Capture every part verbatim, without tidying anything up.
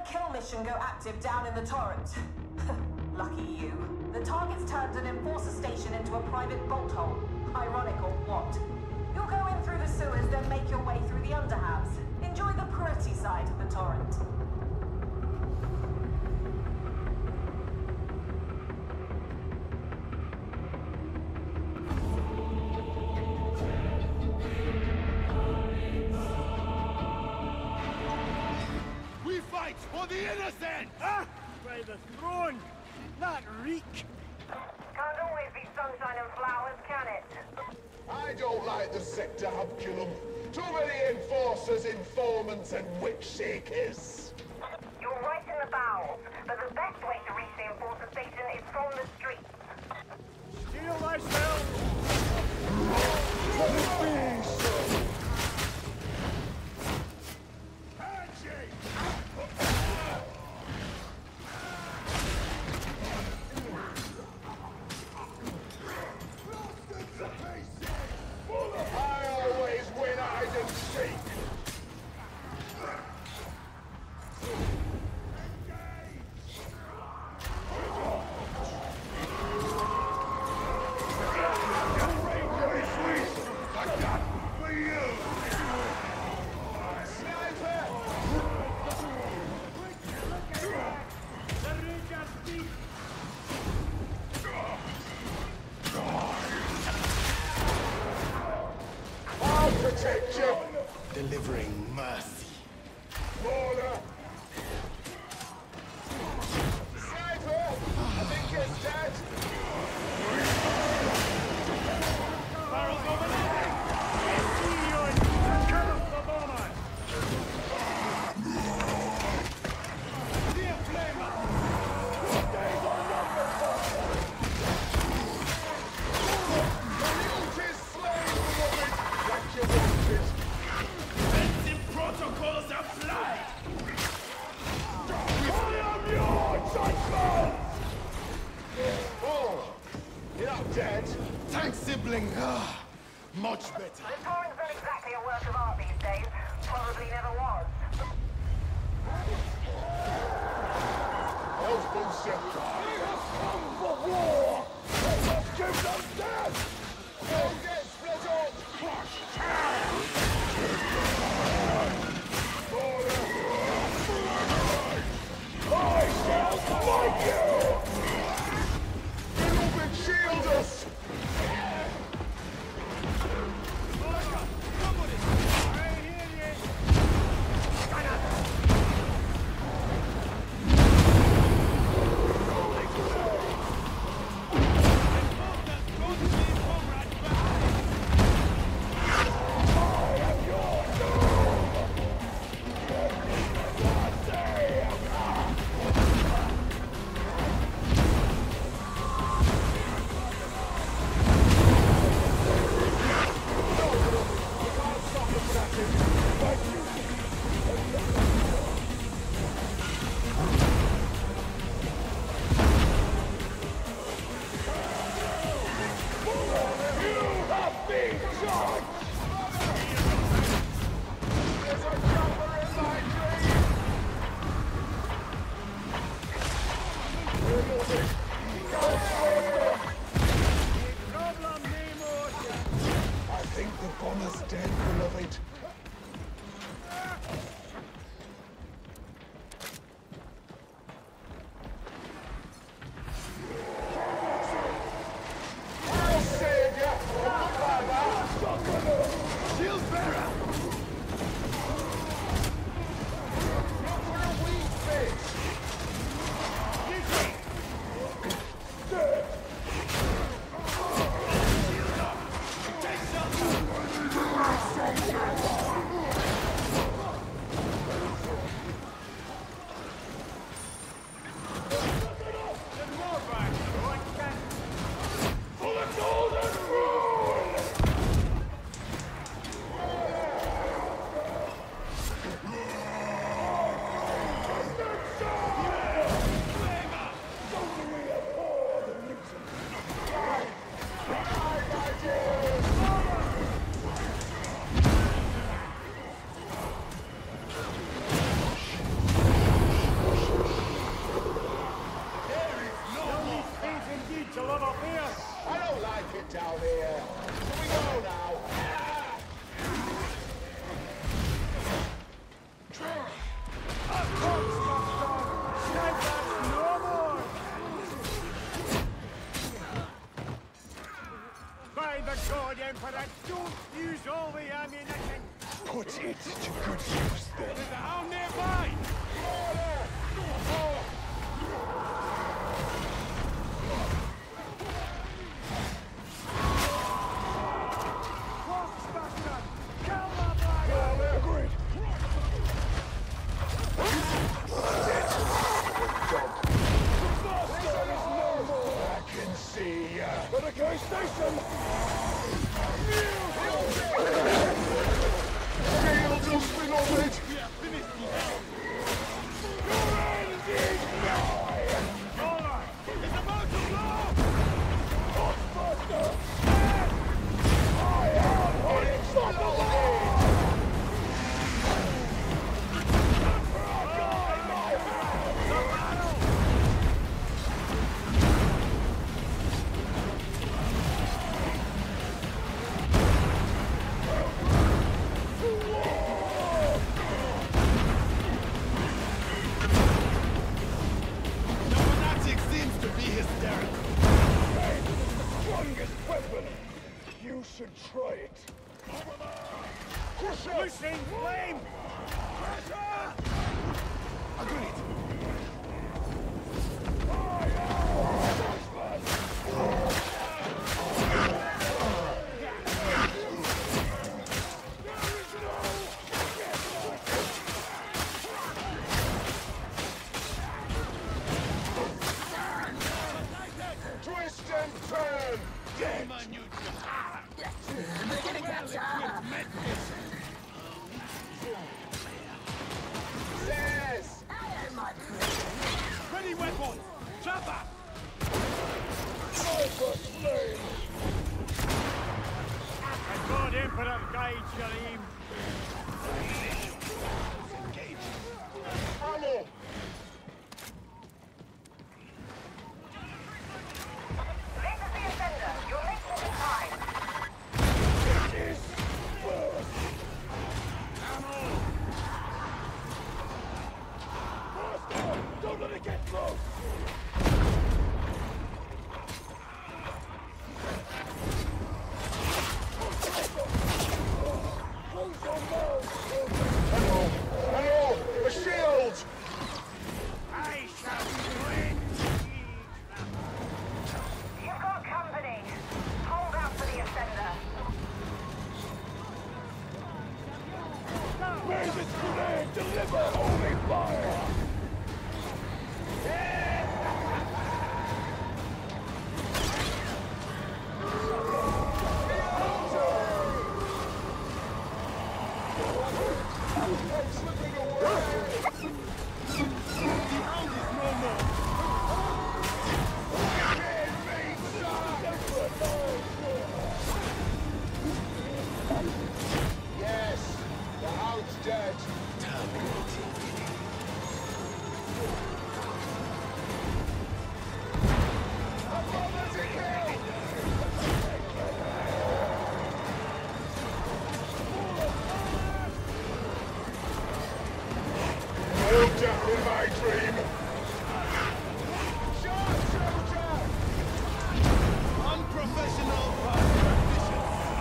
kill mission go active down in the torrent. Lucky you. The target's turned an enforcer station into a private bolt hole. Ironic or what? You'll go in through the sewers, then make your way through the underhabs. Enjoy the pretty side of the torrent. We fight for the innocent! Ah! By the throne! Not reek! Can't always be sunshine and flowers, can it? I don't like the sector, Hubculum. Too many enforcers, informants, and whip shakers. You're right in the bowels, but the best way to reach the enforcer station is from the streets. Steel thyself! Delivering mercy. Order! Sniper! I think he's dead! Barrels over there! See you! Cut off the bomber! Dear flamer! Days are numbered, the is slain, beloved! Like you wanted! Protocols applied! I am your judgment! Oh, you're not dead. Thanks, sibling. Ah, much better. The torrent's not exactly a work of art these days. Probably never was. Those bullshit. We have come for war! Let us give them death! Don't get split up! Crush town! I shall fight you! Beloved, shield us! love a beer. I don't like it down here. Here we go now. By the God, Emperor, don't use all the ammunition. Put it to good use then. There's a hound nearby. Loosing flame! Agreed. Twist and turn! Dead! Yes! Ready weapons! Chopper! And God Emperor guides your aim. Ammo! This is the offender. You're making it time. It is worth. Master, don't let it get close! Hello! Hello! A shield! I shall win! You've got company. Hold out for the offender. May this grenade deliver holy fire! I'm slipping away! Yes, the hound's dead. No death in my dream. Shot, soldier! Unprofessional practitioner.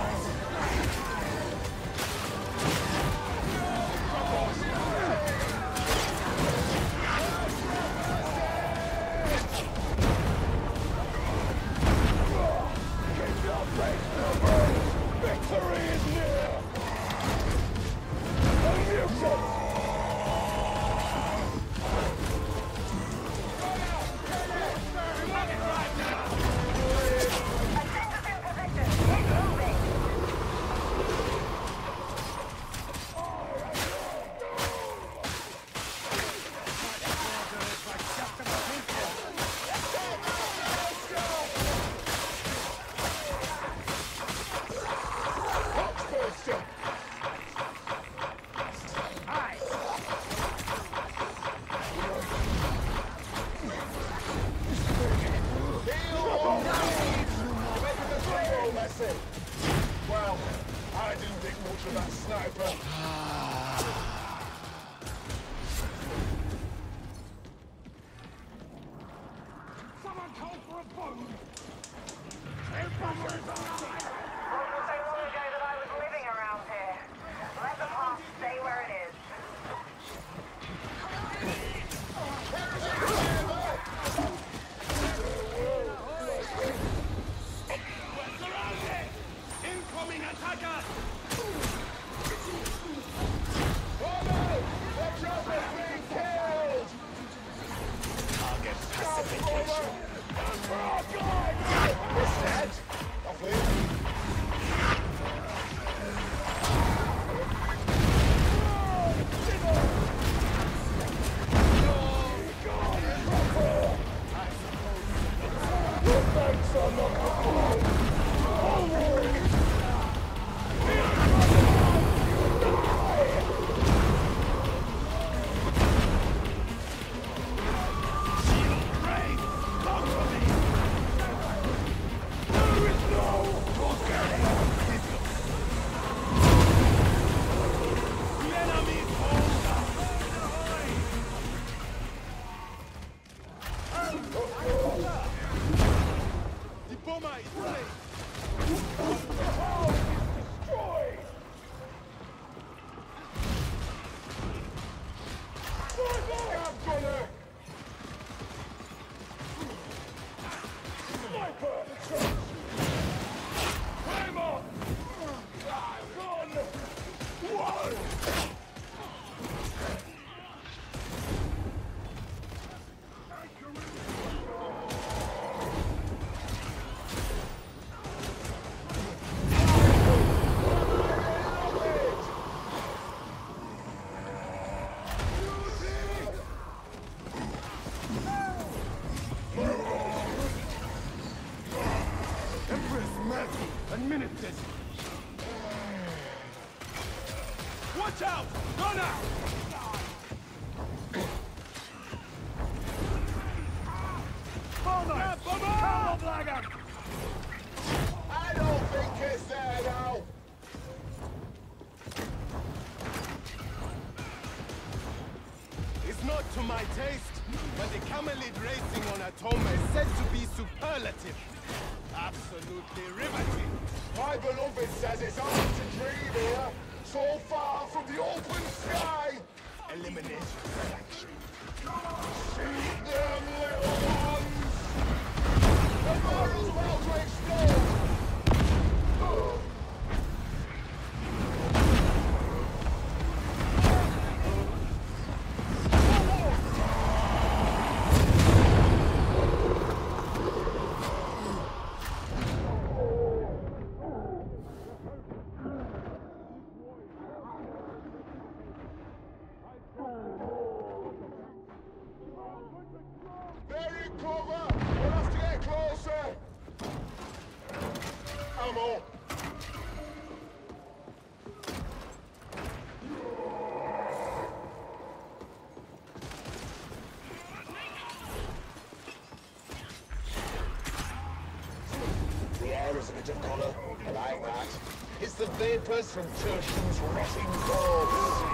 Victory is near! A mutant! A synthesis it. Well, I didn't think much of that sniper. Someone call for a boat! Wasn't so long ago that I was living around here. Let the past stay where it is. Incoming attackers! Oh no! The chopper's being killed! Target pacification. Oh god! It's dead! Lovely. Administered. Watch out! Run out! Bomber! Bomber! Bomber! I don't think it's there now! It's not to my taste, but the camelid racing on Atoma is said to be superlative. Absolutely riveting. My beloved says it's hard to dream here, so far from the open sky! Elimination selection. See them, little ones! The barrel's about to explode! They're in cover! We'll have to get closer! Ammo! The air is a bit of colour. I like that. It's the vapours from Tertium's rotting corpse.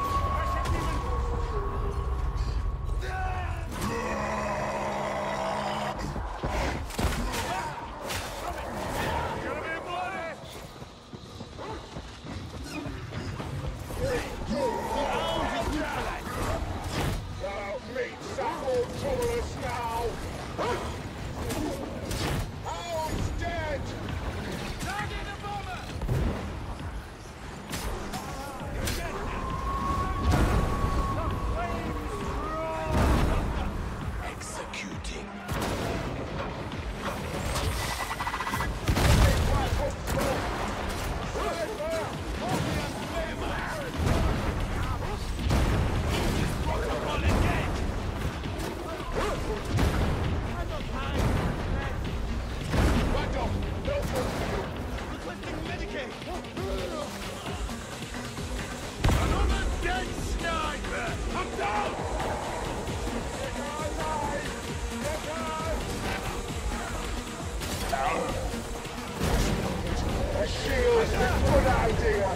shields. Good idea.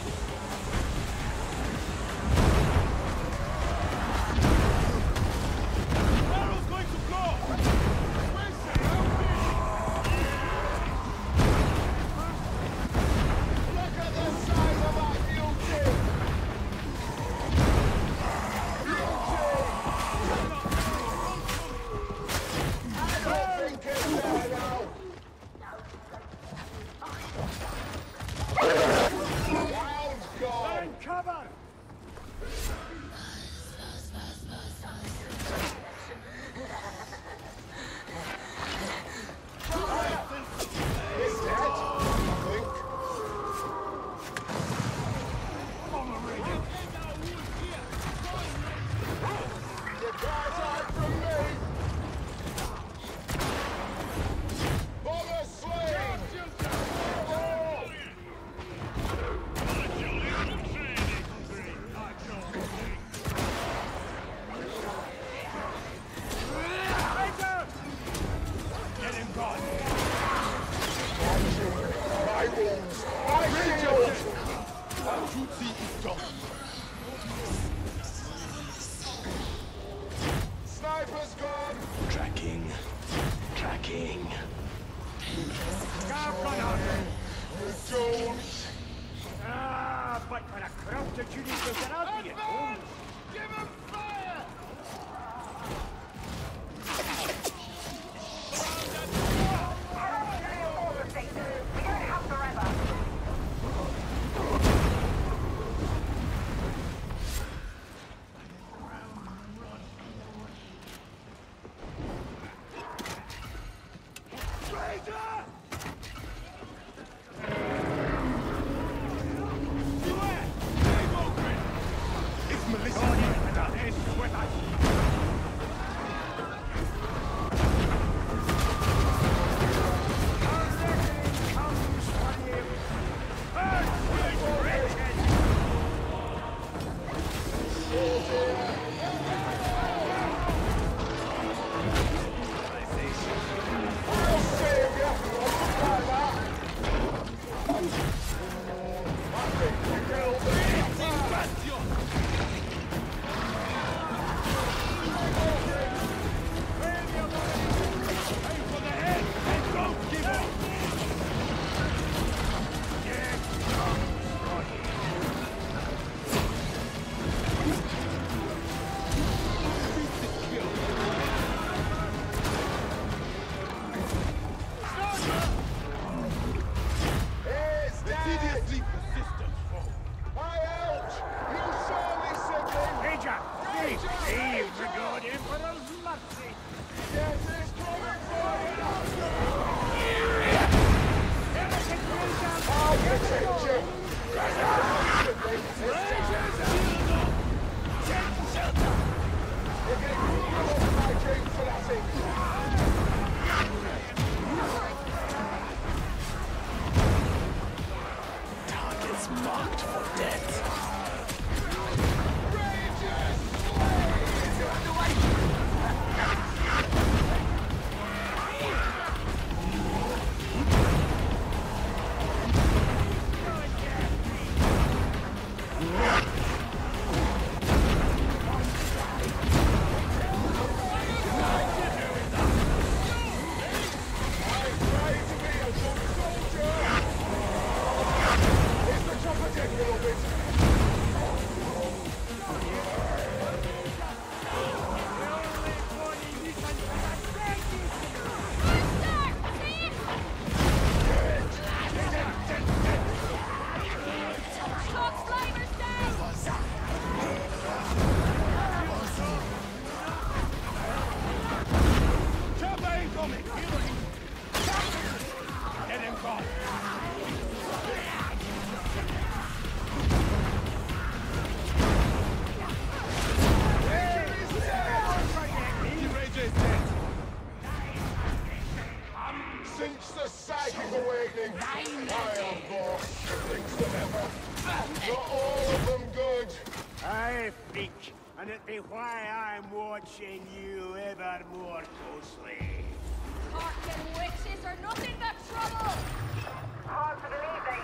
Barrel's going to blow! Look at the size of that beauty! Beauty! I don't think it's there now. Wild God! They're in cover! He's dead, I think. You guys hide from me! Bomber slain! Get him gone! My wounds! My shield! Our duty is done. Sniper's gone! Tracking. Tracking. Scarf runner! Jones! Ah, but for a corrupted you need to get out of here! Give him fire! Reinforce the station. We don't have forever. It's militia. This is with us! Our reckoning comes for you! Earth wretched! I'll save you! Like that! I think we killed him! Bastion! Aim for the head and don't give up! Get comes for you! He's The dead! tediously persistent foe. My out! You saw me, sibling! Major! Please, please regard Emperor's mercy! Yes, he's coming for you! Everything goes down! I'll protect you! Sibling, it's time. You're getting thrown off my dream fanatic! Targets marked for death. Chopper incoming! Get him gone! The Ranger is dead. Since the psychic awakening, I have more siblings than ever. Not all of them good. Aye, freak, and it be why I'm watching you ever more closely. Fucking witches are nothing but trouble! Hard to believe they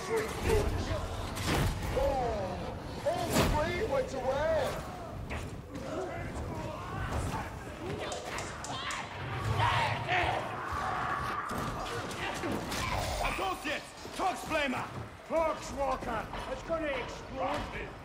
sweet goods. Oh, all three went to where? Associates! Tox Flamer! Tox Walker! It's gonna explode!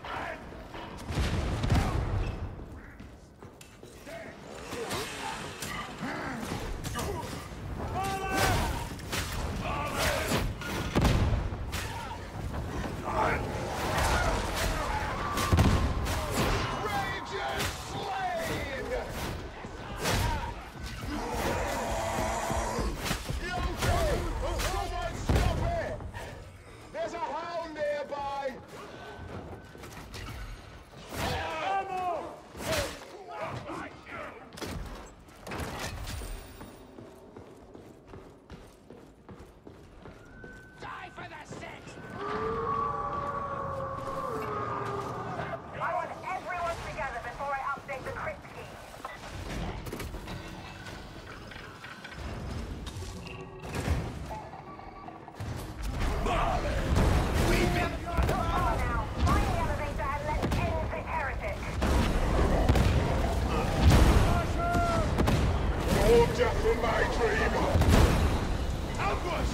Death in my dream! Ambush!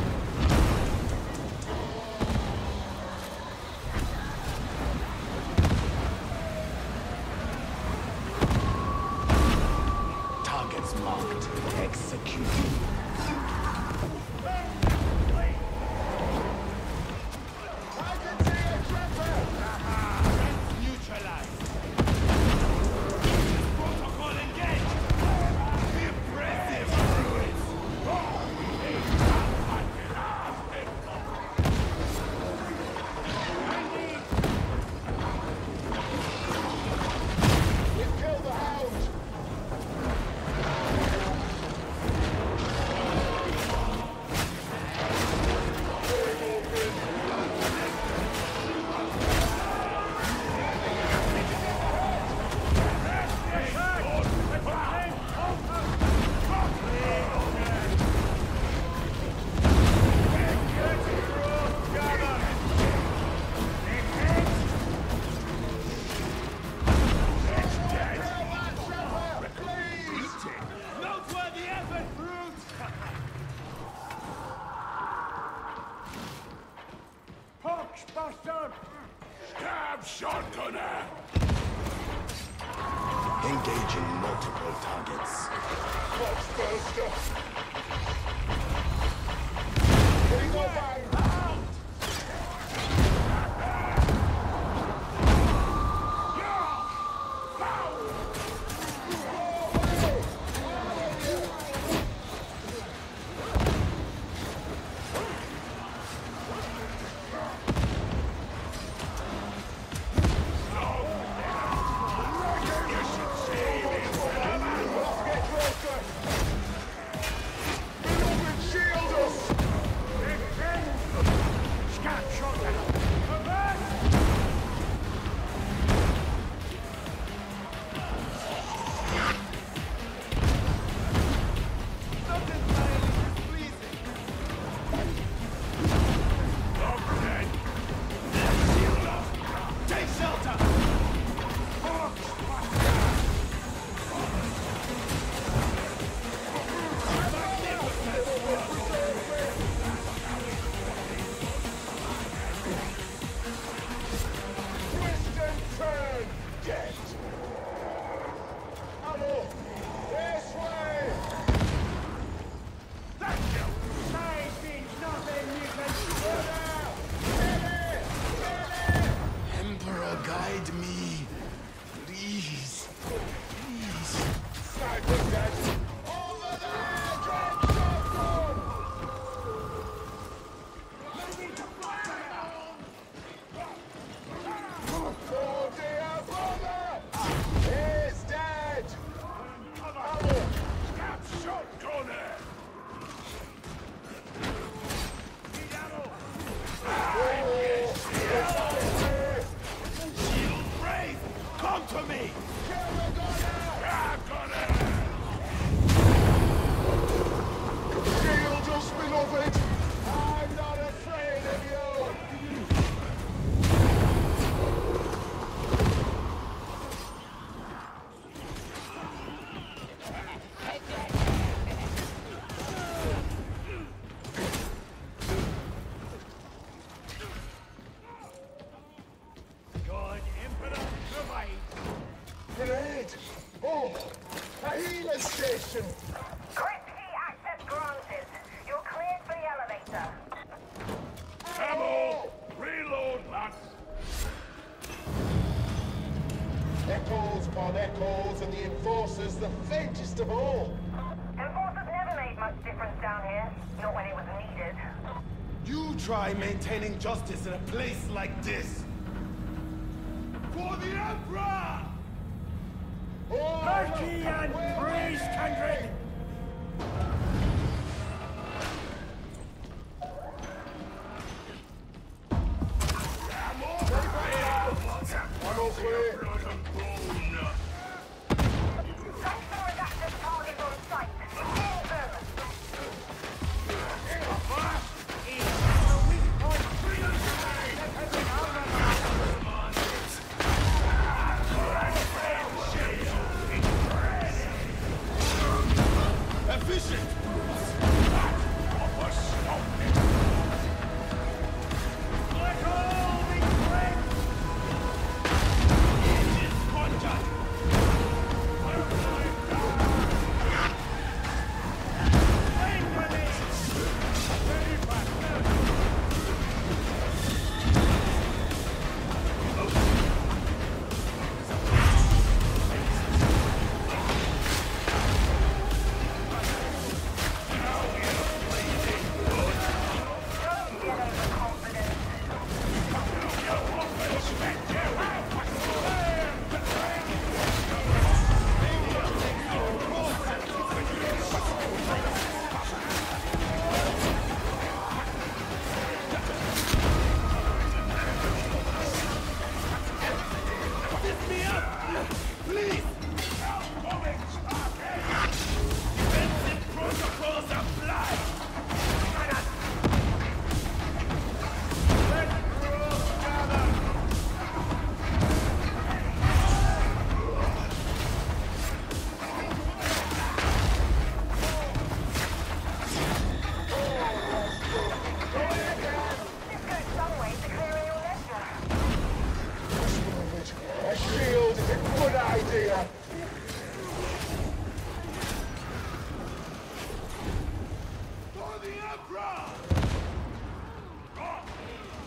Targets marked. Execute. I can see a trapper! Neutralized! Protocol engaged! Impressive! We've killed the hound! Noteworthy effort, brute! Pox, bastard! Stab shotgunner! Engaging multiple targets. Foxbuster! Hitting the bang! was the faintest of all. Enforcers never made much difference down here. Not when it was needed. You try maintaining justice in a place like this. For the Emperor! Mercy and praise, kindred! I'm all clear. Thanks for redacted targets on sight. Over. Efficient! Let all be fled! Don't get overconfident. Please! Defensive protocols apply! This goes some way to clearing your ledger. A shield is a good idea. For the Emperor!